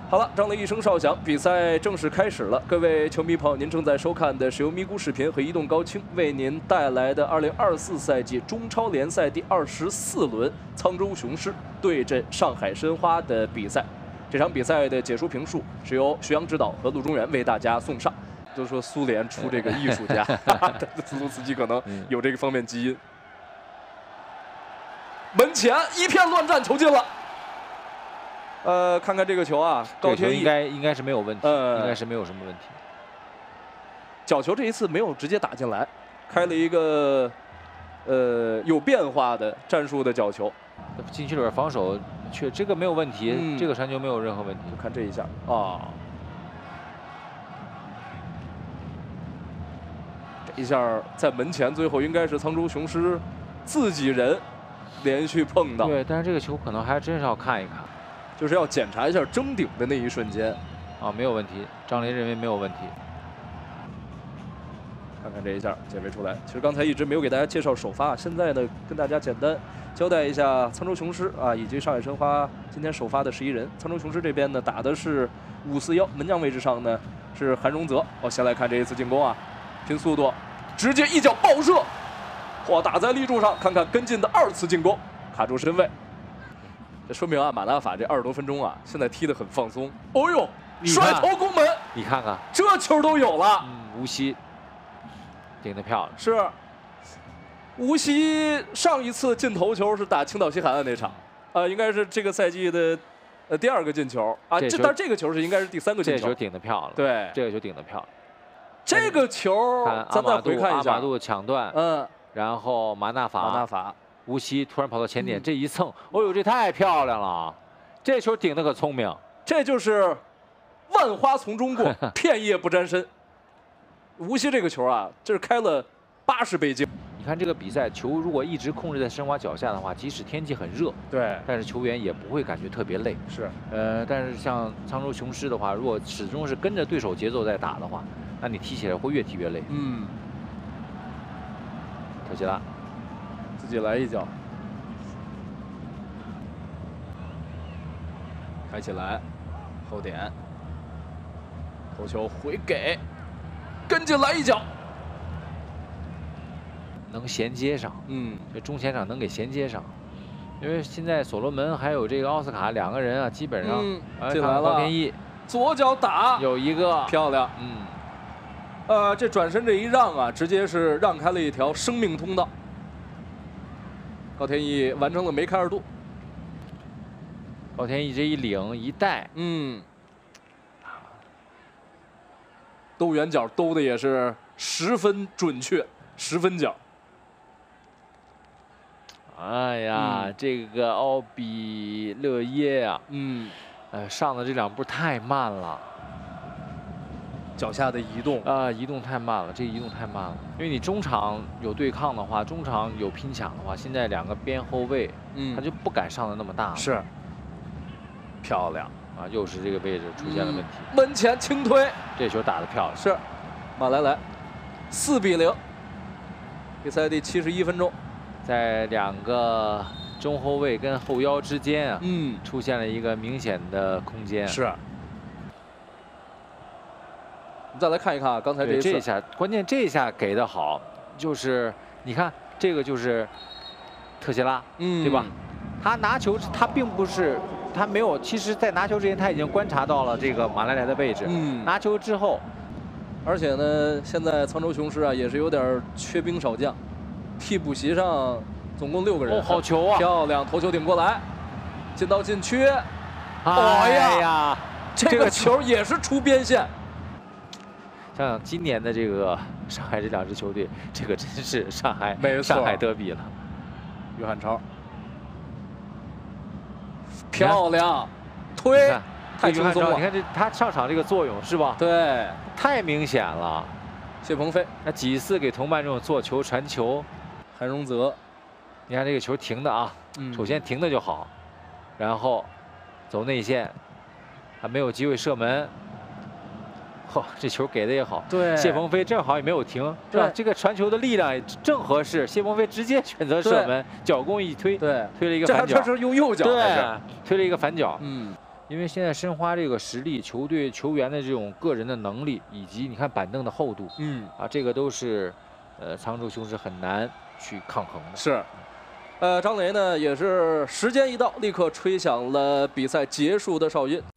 好了，张雷一声哨响，比赛正式开始了。各位球迷朋友，您正在收看的是由咪咕视频和移动高清为您带来的2024赛季中超联赛第24轮沧州雄狮对阵上海申花的比赛。这场比赛的解说评述是由徐阳指导和陆中原为大家送上。都说苏联出这个艺术家，斯卢茨基可能有这个方面基因。门前一片乱战，球进了。看看这个球啊，高天意应该是没有问题，应该是没有什么问题。 角球这一次没有直接打进来，开了一个有变化的战术的角球。 禁区里边防守这个没有问题，这个传球没有任何问题。 看这一下啊，这一下在门前，最后应该是沧州雄狮自己人连续碰到。 对，但是这个球可能还真是要看一看。 就是要检查一下争顶的那一瞬间， 啊，没有问题。张琳认为没有问题。 看看这一下解围出来。其实刚才一直没有给大家介绍首发，现在呢跟大家简单交代一下沧州雄狮啊以及上海申花今天首发的11人。沧州雄狮这边呢打的是5-4-1，门将位置上呢是韩荣泽。先来看这一次进攻啊，拼速度，直接一脚爆射，嚯，打在立柱上。看看跟进的2次进攻，卡住身位。这说明啊，马纳法这20多分钟啊，现在踢得很放松。哦呦，甩头攻门， 你看看这球都有了。 无锡顶得漂亮。 是，无锡上一次进头球是打青岛西海岸那场，应该是这个赛季的第2个进球啊。但这个球是应该是第3个进球。 这球顶得漂亮。 对， 这个球顶得漂亮。 这个球咱再回看一下， 阿马杜抢断，然后马纳法。无锡突然跑到前点，这一蹭，哦呦，这太漂亮了！这球顶得可聪明， 这就是万花丛中过，片叶不沾身。无锡这个球啊，这是开了80倍镜。 你看这个比赛，球如果一直控制在申花脚下的话，即使天气很热， 对， 但是球员也不会感觉特别累。 是， 但是像沧州雄狮的话，如果始终是跟着对手节奏在打的话，那你踢起来会越踢越累。特吉拉。 自己来一脚，开起来，后点，头球回给，跟进来一脚， 能衔接上。这中前场能给衔接上，因为现在所罗门还有这个奥斯卡2个人啊，基本上进来了。 高天意左脚打， 有一个漂亮。这转身这一让啊，直接是让开了一条生命通道。高天意完成了梅开2度。 高天意这一领一带， 兜圆角兜的也是10分准确，10分角。 哎呀，这个奥比勒耶呀，上的这2步太慢了。 脚下的移动移动太慢了，这个移动太慢了。因为你中场有对抗的话，中场有拼抢的话，现在2个边后卫，他就不敢上的那么大了。 是，漂亮啊！又是这个位置出现了问题。 门前轻推， 这球打得漂亮。 是，马来4-0。比赛第71分钟， 在2个中后卫跟后腰之间啊，出现了一个明显的空间。 是。我们再来看一看啊，刚才这一下，关键这一下给的好，就是你看这个就是特谢拉，对吧？他拿球，他并不是他没有，其实在拿球之前他已经观察到了这个马来的位置。拿球之后， 而且呢，现在沧州雄狮啊也是有点缺兵少将，替补席上总共6个人。 好球啊！ 漂亮，头球顶过来，进到禁区。 哎呀， 这个球也是出边线。 想想今年的这个上海这2支球队，这个真是上海德比了。 于汉超，漂亮，推，太轻松了。 你看这他上场这个作用是吧？ 对， 太明显了。 谢鹏飞， 那几次给同伴这种做球传球， 韩荣泽， 你看这个球停的啊，首先停的就好，然后走内线，还没有机会射门。这球给的也好， 对， 谢鹏飞正好也没有停，是吧？这个传球的力量也正合适，谢鹏飞直接选择射门，脚弓一推，推了一个反脚， 这是用右脚， 对，推了一个反脚， 因为现在申花这个实力、球队球员的这种个人的能力，以及你看板凳的厚度，这个都是沧州雄狮很难去抗衡的。 是。张雷呢也是时间一到，立刻吹响了比赛结束的哨音。